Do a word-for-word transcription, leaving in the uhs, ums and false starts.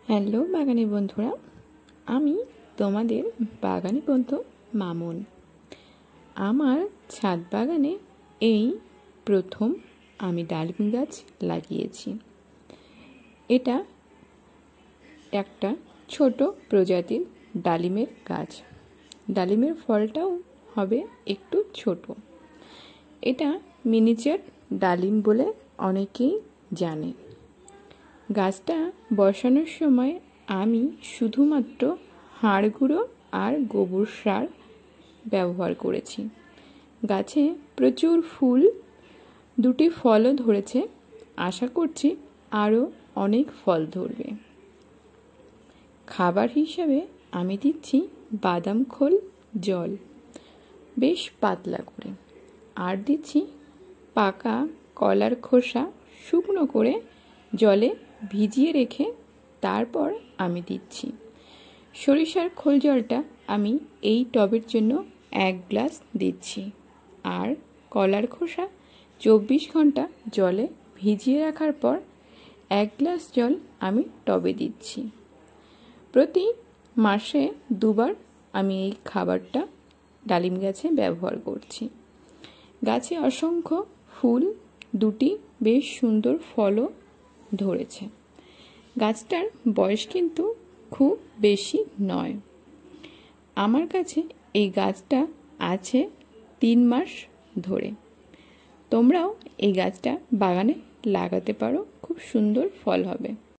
Hello বাগানি বন্ধুরা, আমি তোমাদের বাগানি বন্ধু মামুন। আমার ছাদ বাগানে এই প্রথম আমি ডালিম গাছ লাগিয়েছি। এটা একটা ছোট প্রজাতির ডালিমের গাছ। ডালিমের ফলটাও হবে একটু ছোট। এটা মিনিচার ডালিম বলে অনেকেই জানে। গাছটা বসানোর সময় আমি শুধুমাত্র হাড় গুঁড়ো আর গোবর সার ব্যবহার করেছি। গাছে প্রচুর ফুল, দুটি ফলও ধরেছে। আশা করছি আরও অনেক ফল ধরবে। খাবার হিসাবে আমি দিচ্ছি বাদাম খোল জল বেশ পাতলা করে, আর দিচ্ছি পাকা কলার খোসা শুকনো করে জলে ভিজিয়ে রেখে তারপর আমি দিচ্ছি। সরিষার খোল জলটা আমি এই টবের জন্য এক গ্লাস দিচ্ছি, আর কলার খোসা চব্বিশ ঘন্টা জলে ভিজিয়ে রাখার পর এক গ্লাস জল আমি টবে দিচ্ছি। প্রতি মাসে দুবার আমি এই খাবারটা ডালিম গাছে ব্যবহার করছি। গাছে অসংখ্য ফুল, দুটি বেশ সুন্দর ফলও ধরেছে। গাছটার বয়স কিন্তু খুব বেশি নয়। আমার কাছে এই গাছটা আছে তিন মাস ধরে। তোমরাও এই গাছটা বাগানে লাগাতে পারো, খুব সুন্দর ফল হবে।